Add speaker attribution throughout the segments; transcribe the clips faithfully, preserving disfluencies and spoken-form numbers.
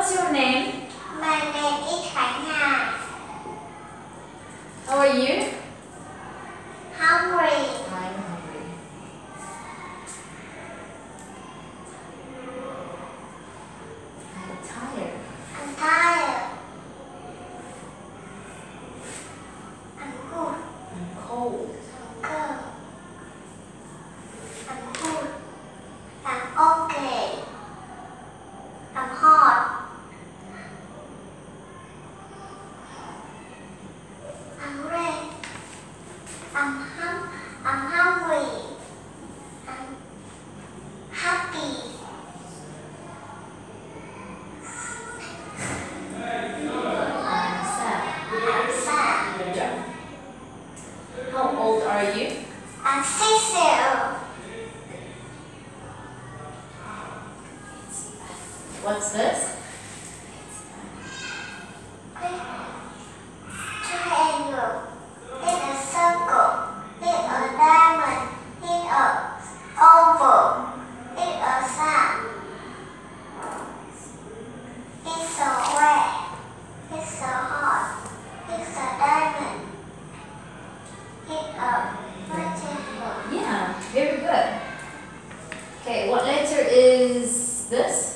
Speaker 1: what's your name?
Speaker 2: My name is Khánh Hà.
Speaker 1: How are you?
Speaker 2: Hungry.
Speaker 1: I'm hungry. I'm tired.
Speaker 2: I'm tired. I'm good.
Speaker 1: I'm cold.
Speaker 2: Cold. I'm good. I'm okay. I'm hot. I'm red. I'm hum. I'm hungry. I'm happy.
Speaker 1: I'm sad.
Speaker 2: I'm sad.
Speaker 1: Good job. How old are you?
Speaker 2: I'm six years old.
Speaker 1: What's this?
Speaker 2: Triangle. It's a circle. It's a diamond. It's a oval. It's a sun. It's a square. It's a heart. It's a diamond. It's a rectangle.
Speaker 1: Yeah, very good. Okay, what letter is this?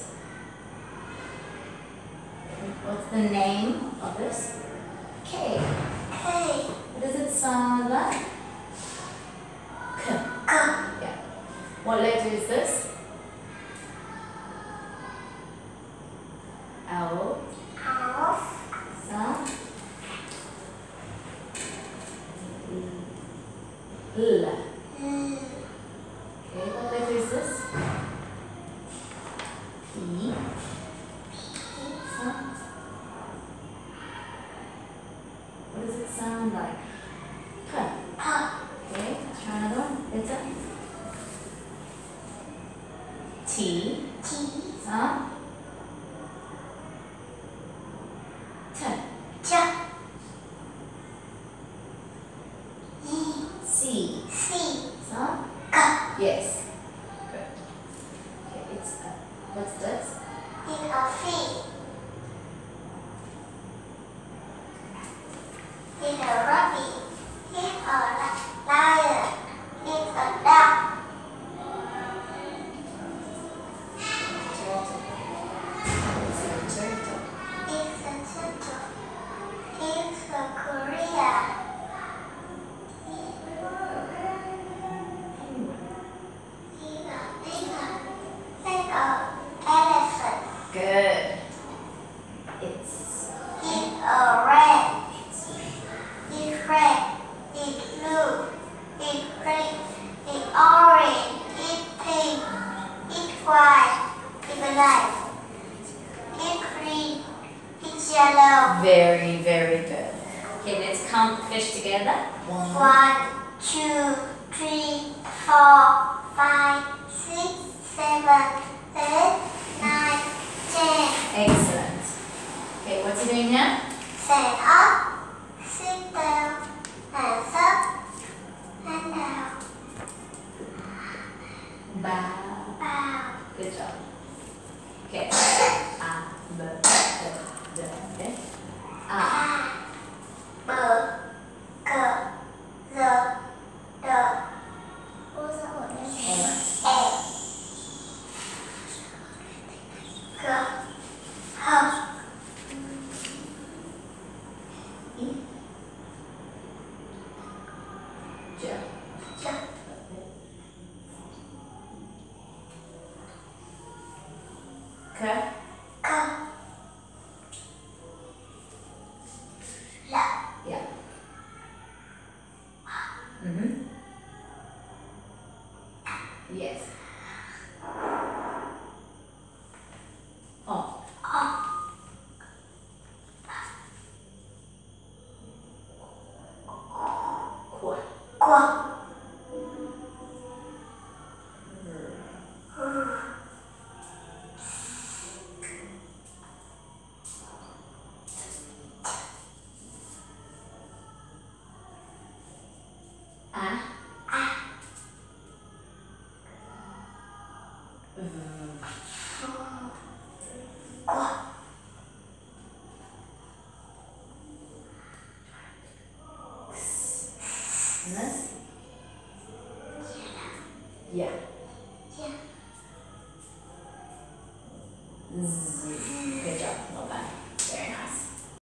Speaker 1: What's the name of this? K.
Speaker 2: K.
Speaker 1: What does it sound like? K.
Speaker 2: K.
Speaker 1: Yeah. What letter is this? L.
Speaker 2: Owl.
Speaker 1: Sound. L.
Speaker 2: L.
Speaker 1: Okay, what letter is this? E. Sound. What does it sound like? P.
Speaker 2: P.
Speaker 1: Okay, let's try another one. Letter. T.
Speaker 2: T.
Speaker 1: Sound. T.
Speaker 2: Ch. E.
Speaker 1: C.
Speaker 2: C.
Speaker 1: Sound.
Speaker 2: K.
Speaker 1: Yes. Good. Okay, it's a, what's this?
Speaker 2: It's a fish. It's a rabbit. It's a lion. It's a duck.
Speaker 1: Turtle. It's a turtle.
Speaker 2: It's a turtle. It's a Korea. It's a penguin. It's a elephant.
Speaker 1: Good. It's
Speaker 2: It's a rat.
Speaker 1: it's
Speaker 2: It's red. It's blue. It's green. It's orange. It's pink. It's white. It's black. It's green. It's yellow.
Speaker 1: very, very good. Okay, let's count fish together. One.
Speaker 2: One, two, three, four, five, six, seven, eight, nine, ten.
Speaker 1: Excellent. Okay, what's he doing now?
Speaker 2: Stand up, sit down, hands up, and down.
Speaker 1: Bow.
Speaker 2: Bow.
Speaker 1: Good job. Okay. A, B, C, D, E. A.
Speaker 2: A, B, C, D, D. What was that one?
Speaker 1: M.
Speaker 2: A. G, H.
Speaker 1: E. J.
Speaker 2: J,
Speaker 1: K.
Speaker 2: K. L.
Speaker 1: Yeah. Mm-hmm. Yes. O.
Speaker 2: O.
Speaker 1: Qu.
Speaker 2: Qu.
Speaker 1: V.
Speaker 2: Qu.
Speaker 1: Nes. Yeah.
Speaker 2: Yeah.
Speaker 1: Z.